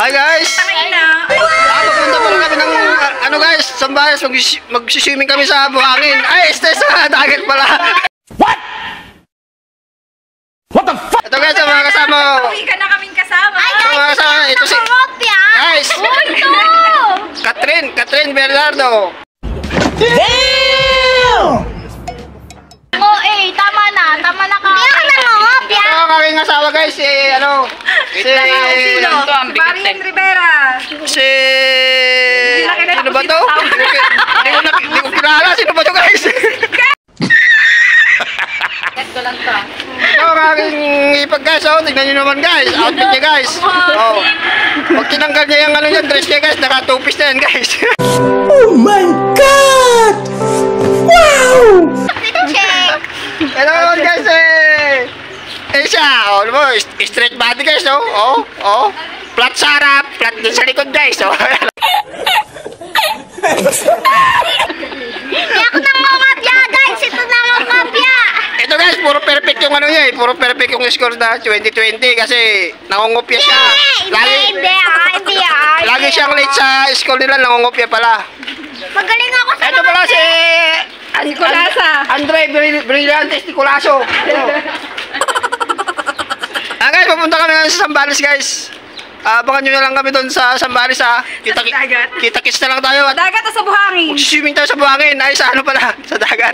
Hi guys! Pupunta pala kami ng, ano guys, Sambales, mag-swimming kami sa buhangin. Ay, stress sa dagat pala. What? What the fuck? Ito guys, ang mga kasama. Uwi ka na kaming kasama. Ito mga kasama, ito si... Guys! Catherine Bernardo. Damn! Oh, tama na ka. Hindi ako nangongopya. Ito ang aking asawa guys, si ano... Si... Marian Rivera. Si... Sino ba to? Hindi ko kilala, sino ba to guys? Get ko lang to. Ito ang aking ipag guys, oh. Tignan nyo naman guys, outfit niya guys. Oh. Pag tinanggal niya yung ano niya, dress niya guys, naka-two-piece na yan guys. Oh my God! Wow! Hello naman guys siya, oh, ano mo, straight body guys, oh. Flat sa harap, flat din sa likod guys, oh. Hindi ako nangongopya, guys. Ito nangongopya. Ito guys, puro perfect yung ano niya puro perfect yung score na 2020 kasi nangungopia siya. Lagi siyang late sa school nila, nangungopia pala. Magaling ako sa Ito pala si... Nicolasa. Andre Brillantes Nicolaso. Guys, pupunta kami ngayon sa Sambales guys. Abangan nyo na lang kami doon sa Sambales ha. Kita-kits na lang tayo. Sa dagat o sa buhangin? Swimming tayo sa buhangin. Ay, sa ano pala? Sa dagat.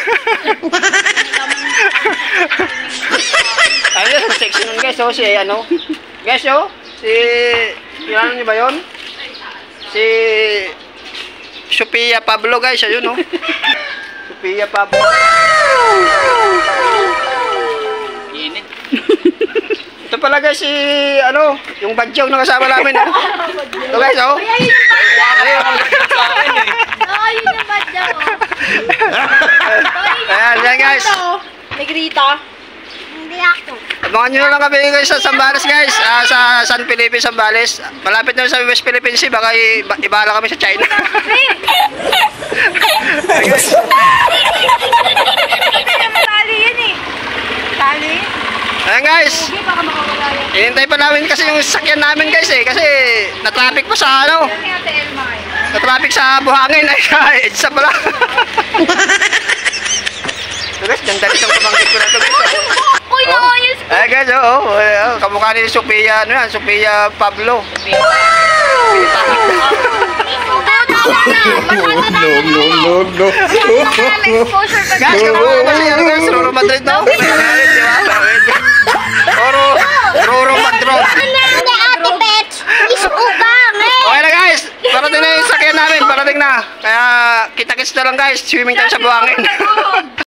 Ano yun? Sa section nun guys. Si ano? Guys, si... Kilala nyo ba yun? Si... Sophia Pablo guys. Ayun Sophia Pablo. Init. Ito pala guys si ano, yung badyaw na kasama namin Ito guys Yun yung badyaw. Ayan guys. Negrita. Hindi ako. Abangan nyo lang kami guys sa Sambales guys. Sa San Felipe, Sambales. Malapit na sa West Philippine Sea. Baka ibala kami sa China. Tali yan Tali? Ayan guys. Hindi, baka makawala yan. Hinintay pa namin kasi yung sakyan namin guys kasi na-traffic pa sa ano. Na-traffic sa buhangin. Ay, EDSA pala. So guys, ganda rin itong pamangkit ko na ito guys. Uy, naayos ko. Ay guys, kamukha ni Sophia, ano yan, Sophia Pablo. No. Guys, kamukha na siya, guys, Roro Madrid daw. Roro Madrid. Ate Beth, isupang Okay na guys, parating na yung sakyan namin, parating na. Kaya kita-kits na lang guys, swimming tayo sa buhangin.